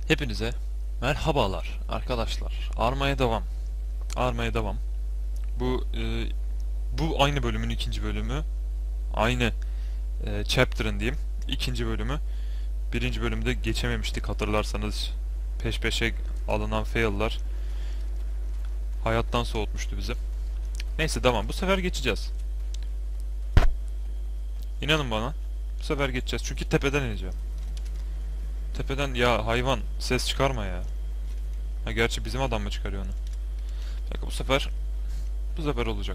Hepinize merhabalar arkadaşlar. Armaya devam. Armaya devam. Bu bu aynı bölümün ikinci bölümü. Aynı chapter'ın diyeyim. İkinci bölümü. Birinci bölümde geçememiştik hatırlarsanız. Peş peşe alınan fail'lar hayattan soğutmuştu bizi. Neyse devam. Bu sefer geçeceğiz. İnanın bana. Bu sefer geçeceğiz. Çünkü tepeden ineceğim. Tepeden ya hayvan ses çıkarma ya. Ha gerçi bizim adam mı çıkarıyor onu? Bir dakika, bu sefer olacak.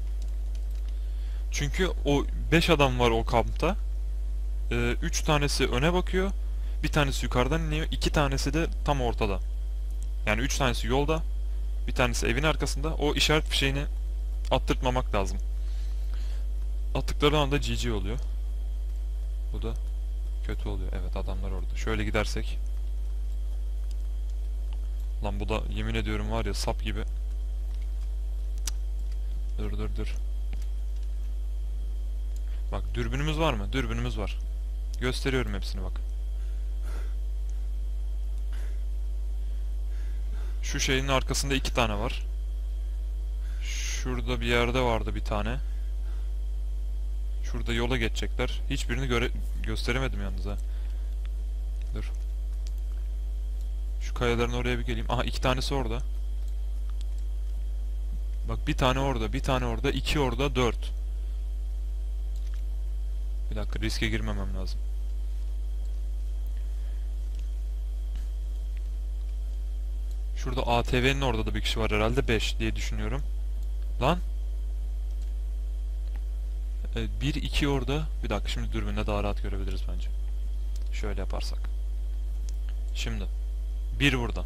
Çünkü o 5 adam var o kampta. 3 tanesi öne bakıyor. Bir tanesi yukarıdan iniyor. 2 tanesi de tam ortada. Yani 3 tanesi yolda. Bir tanesi evin arkasında. O işaret fişeğini attırtmamak lazım. Attıkları anda GG oluyor. Bu da kötü oluyor. Evet, adamlar orada. Şöyle gidersek. Lan bu da yemin ediyorum var ya, sap gibi. Dur. Bak, dürbünümüz var mı? Dürbünümüz var. Gösteriyorum hepsini bak. Şu şeyin arkasında 2 tane var. Şurada bir yerde vardı bir tane. Şurada yola geçecekler. Hiçbirini gösteremedim yalnız ha. Dur. Şu kayaların oraya bir geleyim. Aha, 2 tanesi orada. Bak, bir tane orada, bir tane orada, 2 orada, 4. Bir dakika, riske girmemem lazım. Şurada ATV'nin orada da bir kişi var herhalde, 5 diye düşünüyorum. Lan. 1, 2 orada. Bir dakika, şimdi dürbünle daha rahat görebiliriz bence. Şöyle yaparsak. Şimdi. 1 burada.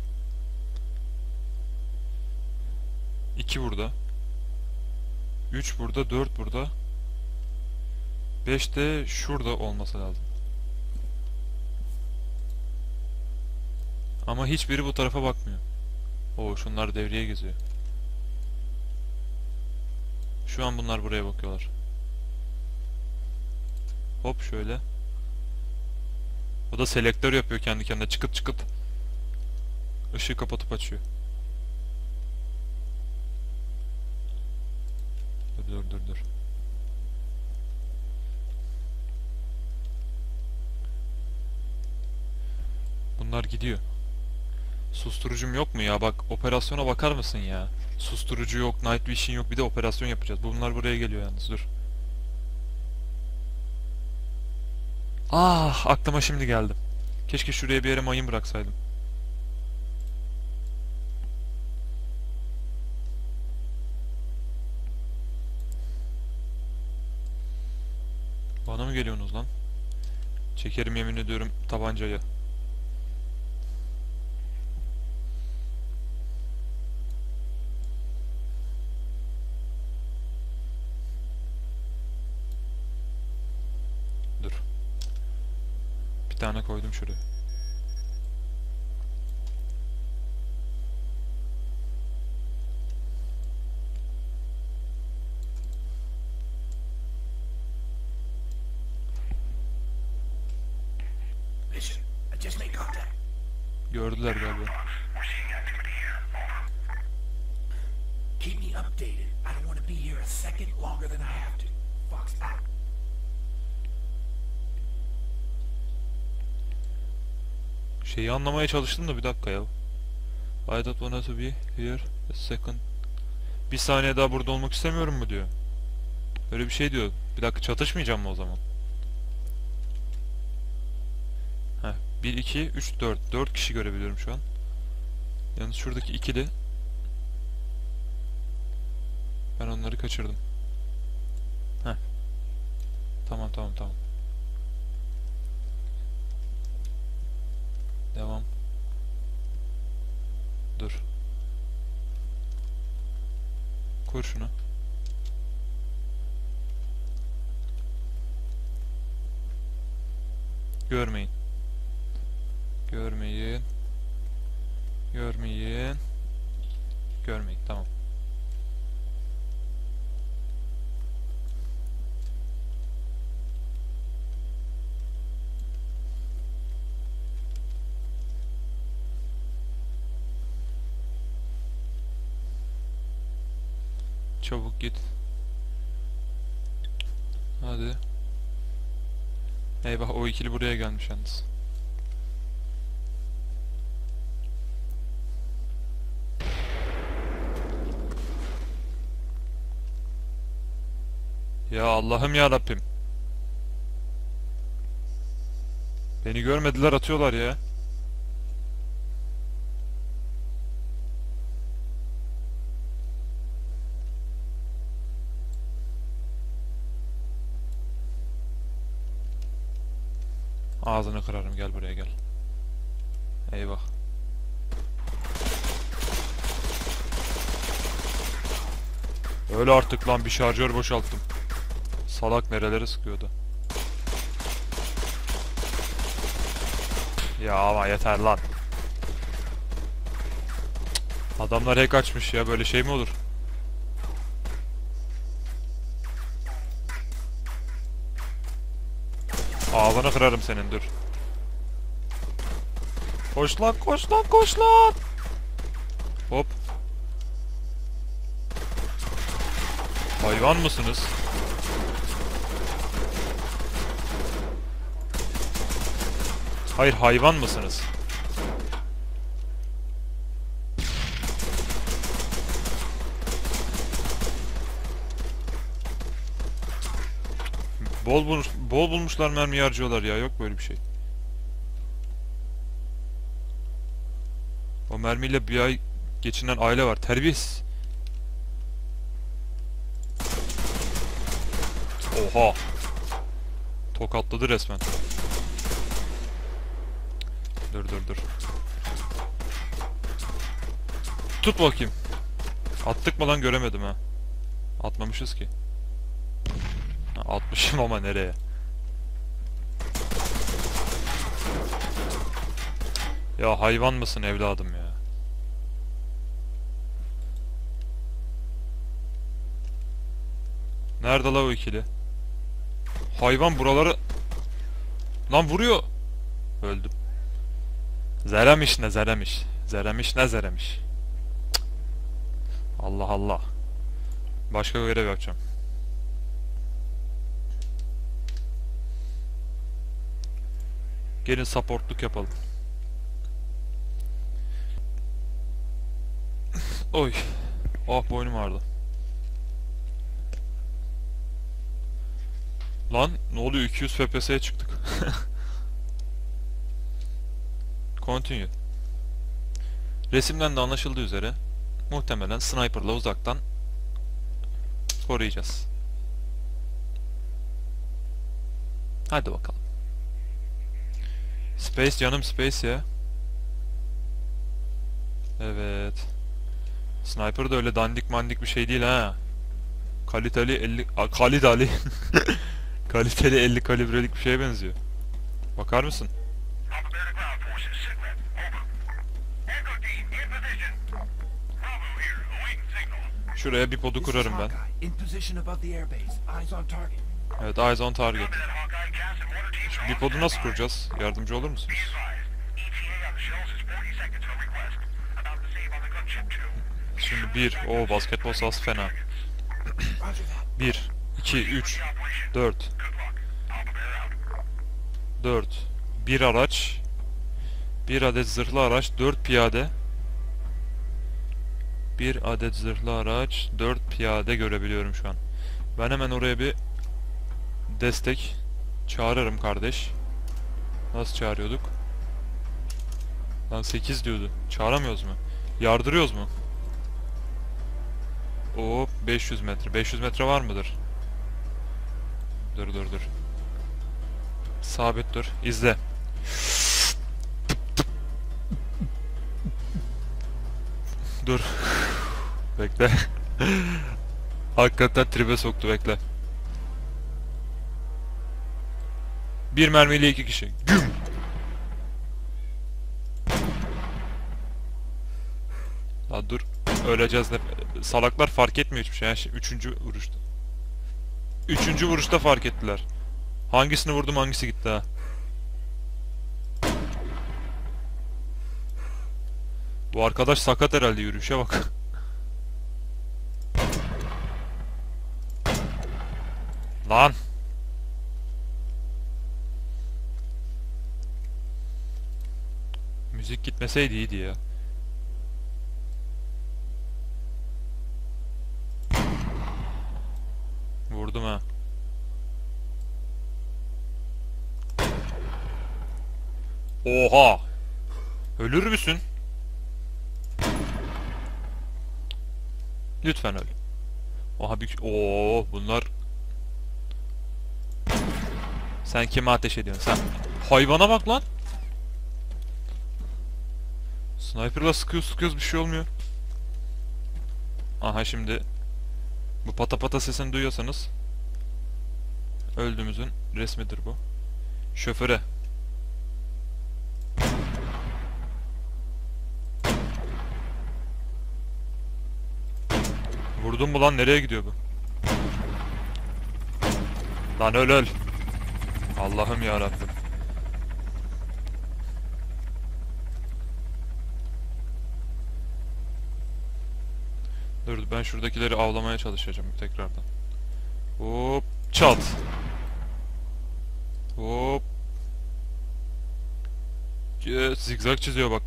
2 burada. 3 burada, 4 burada. 5 de şurada olması lazım. Ama hiçbiri bu tarafa bakmıyor. Oo, şunlar devreye geziyor. Şu an bunlar buraya bakıyorlar. Hop şöyle. O da selektör yapıyor kendi kendine, çıkıt çıkıt. Işığı kapatıp açıyor. Dur. Bunlar gidiyor. Susturucum yok mu ya? Bak, operasyona bakar mısın ya? Susturucu yok, night vision yok, bir de operasyon yapacağız. Bunlar buraya geliyor yalnız, dur. Ah, aklıma şimdi geldim. Keşke şuraya bir yere mayın bıraksaydım. Bana mı geliyorsunuz lan? Çekerim yemin ediyorum tabancayı. Dur. Bir tane koydum şuraya. Listen, I just made contact. Gördüler galiba. Keep me updated. I don't want to be here a second longer than I have to. Fox out. Şeyi anlamaya çalıştım da bir dakika ya. I don't wanna to be here a second. Bir saniye daha burada olmak istemiyorum mu diyor. Öyle bir şey diyor. Bir dakika, çatışmayacağım mı o zaman? Heh, 1, 2, 3, 4. 4 kişi görebiliyorum şu an. Yalnız şuradaki ikili. Ben onları kaçırdım. Heh. Tamam. Devam. Dur. Kur şunu. Görmeyin. Görmeyin. Tamam. çabuk git. Hadi. Eyvah, o ikili buraya gelmiş yalnız. Ya Allah'ım ya Rabbim. Beni görmediler, atıyorlar ya. Ağzını kırarım, gel buraya gel. Eyvah. Öyle artık lan, bir şarjör boşalttım. Salak nerelere sıkıyordu. Ya ama yeter lan. Adamlar hack açmış ya, böyle şey mi olur? Ağzını kırarım senin, dur. Koş lan, koş lan, koş lan. Hop. Hayvan mısınız? Hayır, hayvan mısınız? Bol bulmuşlar, mermi harcıyorlar ya, yok böyle bir şey. O mermiyle bir ay geçinen aile var, terbiyesiz. Oha. Tokatladı resmen. Dur dur dur. Tut bakayım. Attık mı lan, göremedim ha. Atmamışız ki. Ha, atmışım ama nereye? Ya hayvan mısın evladım ya? Nerede la o ikili? Hayvan buraları... Lan vuruyor. Öldüm. Zeremiş ne zeremiş. Zeremiş ne zeremiş. Cık. Allah Allah. Başka görev yapacağım. Gelin supportluk yapalım. Oy. Oh, boynum ağrıdı. Lan ne oluyor, 200 FPS'ye çıktık. Continue. Resimden de anlaşıldığı üzere muhtemelen sniper'la uzaktan koruyacağız. Hadi bakalım. Space canım, space ya. Evet. Sniper da öyle dandik mandik bir şey değil ha. Kaliteli 50 kaliteli kaliteli 50 kalibrelik bir şeye benziyor. Bakar mısın? Şuraya bir podu kurarım ben. Evet, eyes on target. Şu bir podu nasıl kuracağız? Yardımcı olur musunuz? Şimdi 1. O basketbol sahası fena. 1, 2, 3, 4. 4. Bir araç. Bir adet zırhlı araç. 4 piyade. Bir adet zırhlı araç. 4 piyade görebiliyorum şu an. Ben hemen oraya bir destek çağırırım kardeş. Nasıl çağırıyorduk? Lan 8 diyordu. Çağıramıyoruz mu? Yardırıyoruz mu? Oo, 500 metre. 500 metre var mıdır? Dur dur dur. Sabit dur. İzle. Dur. Bekle. Hakikaten tribe soktu, bekle. Bir mermiyle 2 kişi. Güm. Lan dur. Öleceğiz ne? Salaklar fark etmiyor hiçbir şey. Yani üçüncü vuruşta. Üçüncü vuruşta fark ettiler. Hangisini vurdum, hangisi gitti ha? Bu arkadaş sakat herhalde, yürüyüşe bak. Lan. Müzik gitmeseydi iyiydi ya. Vurdum ha. Oha. Ölür müsün? Lütfen öl. Oha bir... Oo, bunlar... Sen kime ateş ediyorsun sen? Hayvana bak lan. Sniper'la sıkıyoruz bir şey olmuyor. Aha şimdi bu pata pata sesini duyuyorsanız öldüğümüzün resmidir bu. Şoföre. Vurdun mu lan, nereye gidiyor bu? Lan öl öl. Allah'ım ya Rabbim. Dur ben şuradakileri avlamaya çalışacağım tekrardan. Hop çat. Hop. Zigzag çiziyor bak.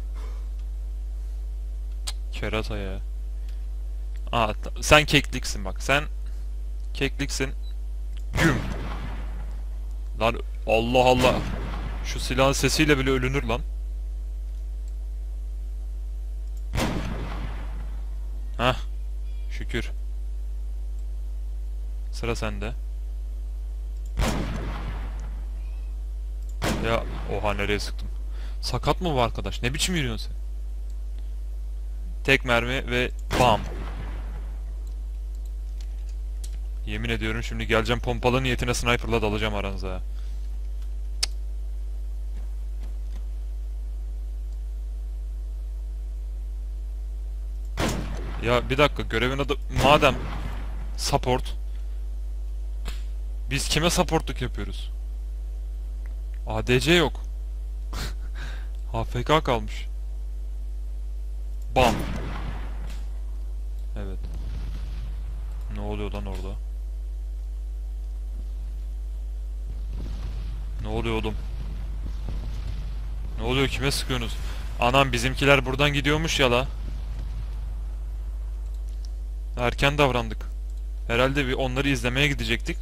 Cık, kerata ya. Aa, sen kekliksin bak. Sen kekliksin. Güm. Lan Allah Allah. Şu silahın sesiyle bile ölünür lan. Hah. Şükür. Sıra sende. Ya oha, nereye sıktım? Sakat mı bu arkadaş? Ne biçim yürüyorsun sen? Tek mermi ve bam. Yemin ediyorum şimdi geleceğim pompalı niyetine sniper'la dalacağım aranıza. Ya bir dakika, görevin adı madem support, biz kime supportluk yapıyoruz? ADC yok. AFK kalmış. Bam. Evet. Ne oluyor lan orada? Ne oluyor oğlum? Ne oluyor, kime sıkıyorsunuz? Anam, bizimkiler buradan gidiyormuş ya la. Erken davrandık. Herhalde bir onları izlemeye gidecektik.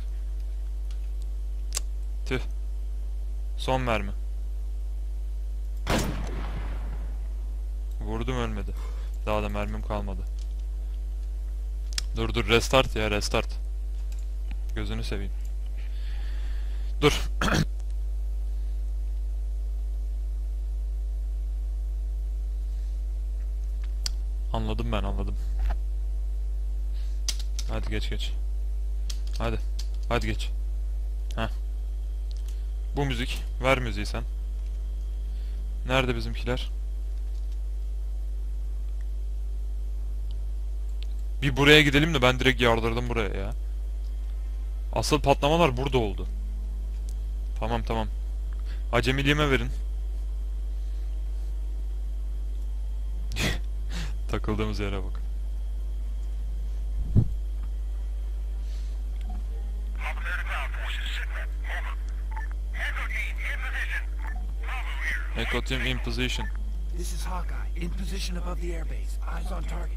Tüh. Son mermi. Vurdum, ölmedi. Daha da mermim kalmadı. Dur restart ya, restart. Gözünü seveyim. Dur. Anladım, ben anladım. Hadi geç. Hadi geç. Heh. Bu müzik. Ver müziği sen. Nerede bizimkiler? Bir buraya gidelim de ben direkt yardırdım buraya ya. Asıl patlamalar burada oldu. Tamam. Acemiliğime verin. Takıldığımız yere bak. Echo team in position. This is Hawkeye, in position above the airbase. Eyes on target.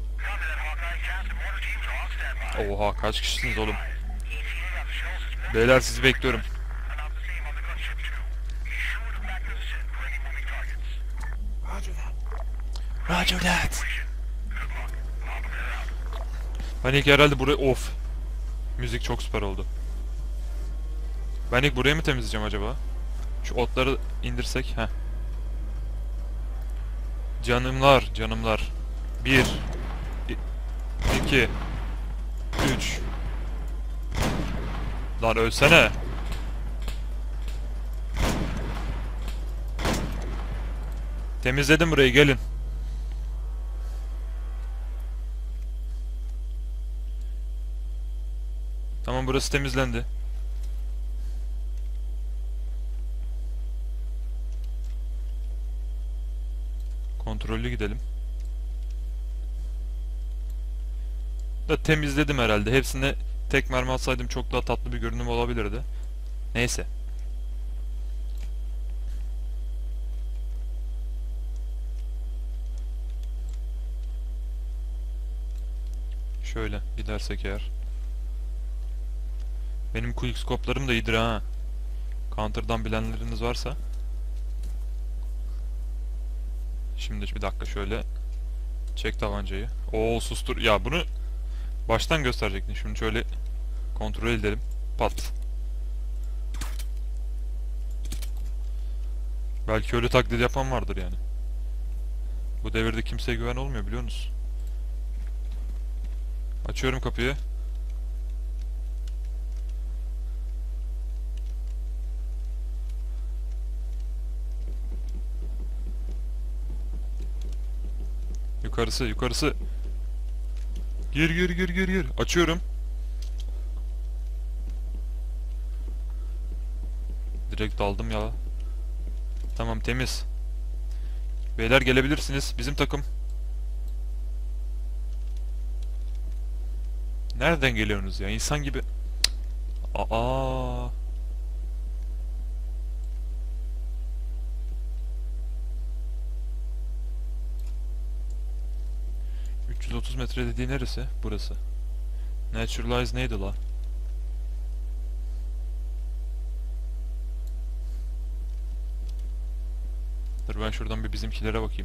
Oha, kaç kişisiniz oğlum? Beyler, sizi bekliyorum. Roger that. Ben ilk herhalde buraya... Of. Müzik çok süper oldu. Ben ilk burayı mı temizleyeceğim acaba? Şu otları indirsek. Heh. Canımlar. 1 2 3. Lan ölsene. Temizledim burayı, gelin. Tamam, burası temizlendi. Kontrollü gidelim. Da temizledim herhalde. Hepsini Tek mermi atsaydım çok daha tatlı bir görünüm olabilirdi. Neyse. Şöyle gidersek eğer. Benim quickscope'larım da iyidir ha. Counter'dan bilenleriniz varsa. Şimdi bir dakika şöyle. Çek tabancayı. Oo, sustur. Ya bunu baştan gösterecektin. Şimdi şöyle kontrol edelim. Pat. Belki öyle taklit yapan vardır yani. Bu devirde kimseye güven olmuyor, biliyor musun? Açıyorum kapıyı. Yukarısı, yukarısı. Gir gir gir gir gir. Açıyorum. Direkt daldım ya. Tamam, temiz. Beyler gelebilirsiniz. Bizim takım. Nereden geliyorsunuz ya? İnsan gibi. Aa. 330 metre dediği neresi? Burası. Naturalize neydi la? Dur ben şuradan bir bizimkilere bakayım.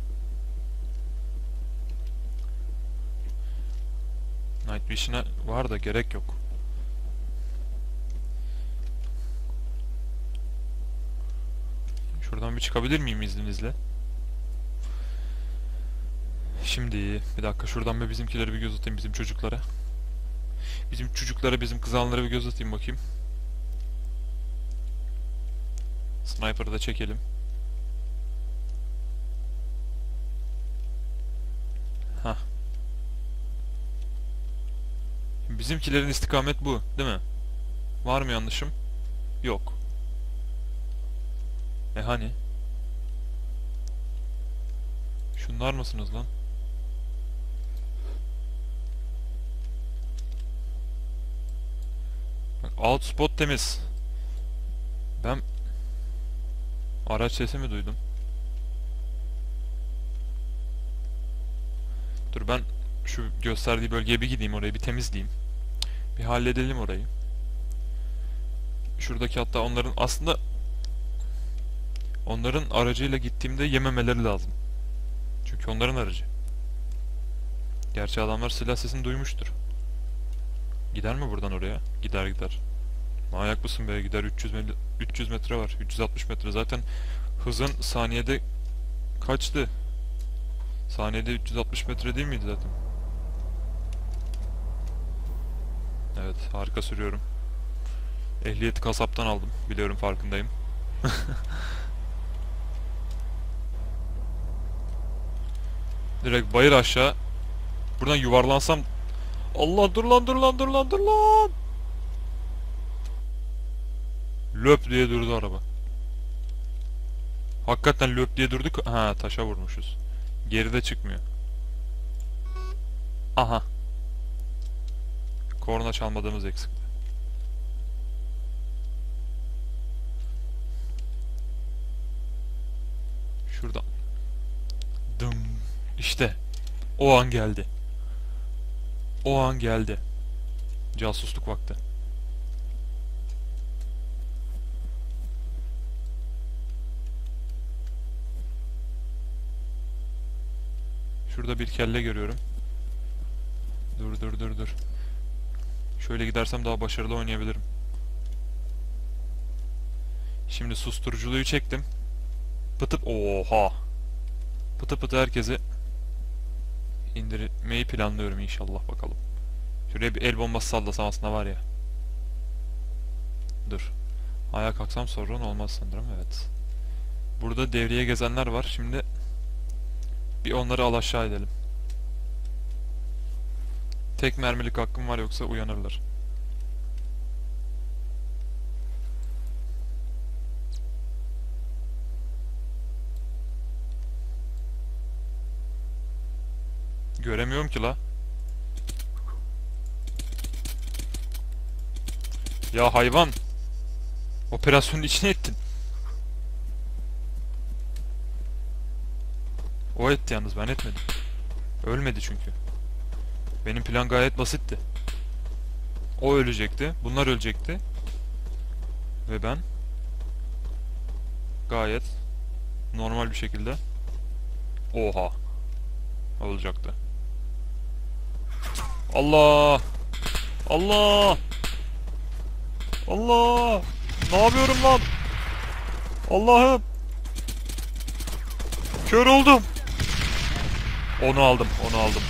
Night Vision'a var da gerek yok. Şuradan bir çıkabilir miyim izninizle? Şimdi bir dakika şuradan bir bizimkileri bir göz atayım, bizim çocuklara. Bizim çocuklara, bizim kızanlara bir göz atayım bakayım. Sniper'ı da çekelim. Hah. Bizimkilerin istikamet bu, değil mi? Var mı yanlışım? Yok. Hani? Şunlar mısınız lan? Bak, outspot temiz. Ben araç sesi mi duydum? Dur ben şu gösterdiği bölgeye bir gideyim, orayı bir temizleyeyim. Bir halledelim orayı. Şuradaki hatta onların aslında onların aracıyla gittiğimde yememeleri lazım. Çünkü onların aracı. Gerçi adamlar silah sesini duymuştur. Gider mi buradan oraya? Gider gider. Manyak mısın be, gider. 300 metre var. 360 metre. Zaten hızın saniyede kaçtı? Saniyede 360 metre değil miydi zaten? Evet, harika sürüyorum. Ehliyeti kasaptan aldım. Biliyorum, farkındayım. Direkt bayır aşağı. Buradan yuvarlansam... Allah, dur lan dur lan dur lan dur lan! Löp diye durdu araba. Hakikaten löp diye durduk. Ha, taşa vurmuşuz. Geride çıkmıyor. Aha. Korna çalmadığımız eksikti. Şuradan. Dım. İşte. O an geldi. O an geldi. Casusluk vakti. Şurada bir kelle görüyorum. Dur dur dur dur. Şöyle gidersem daha başarılı oynayabilirim. Şimdi susturuculuğu çektim. Pıtıp oha. Pıtı pıtı herkesi indirmeyi planlıyorum inşallah, bakalım. Şuraya bir el bombası sallasam aslında var ya. Dur. Ayağa kalksam sorun olmaz sanırım, evet. Burada devreye gezenler var. Şimdi bir onları al aşağı edelim. Tek mermilik hakkım var, yoksa uyanırlar. Göremiyorum ki la. Ya hayvan. Operasyonun içine ettin. O etti yalnız, ben etmedim. Ölmedi çünkü. Benim plan gayet basitti. O ölecekti. Bunlar ölecekti. Ve ben gayet normal bir şekilde oha olacaktı. Allah! Allah! Allah! Ne yapıyorum lan? Allah'ım! Kör oldum. Onu aldım, onu aldım.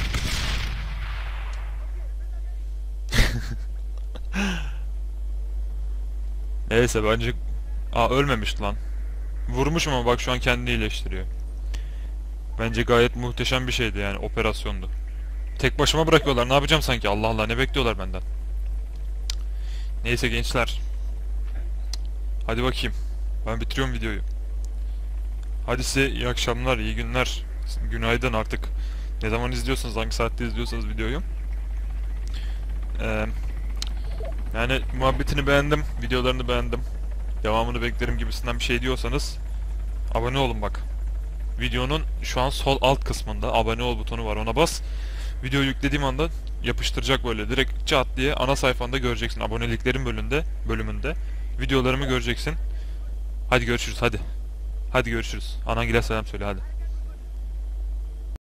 Neyse bence... Aa, ölmemiş lan. Vurmuş ama bak şu an kendini iyileştiriyor. Bence gayet muhteşem bir şeydi yani, operasyondu. Tek başıma bırakıyorlar, ne yapacağım sanki? Allah Allah, ne bekliyorlar benden? Neyse gençler. Hadi bakayım. Ben bitiriyorum videoyu. Hadi size iyi akşamlar, iyi günler. Günaydın artık. Ne zaman izliyorsanız, hangi saatte izliyorsanız videoyu. Ee, Yani muhabbetini beğendim, videolarını beğendim. Devamını beklerim gibisinden bir şey diyorsanız abone olun bak. Videonun şu an sol alt kısmında abone ol butonu var, ona bas. Video yüklediğim anda yapıştıracak böyle direkt çat diye ana sayfanda göreceksin, aboneliklerin bölümünde videolarımı göreceksin. Hadi görüşürüz hadi. Hadi görüşürüz. Anangile selam söyle hadi.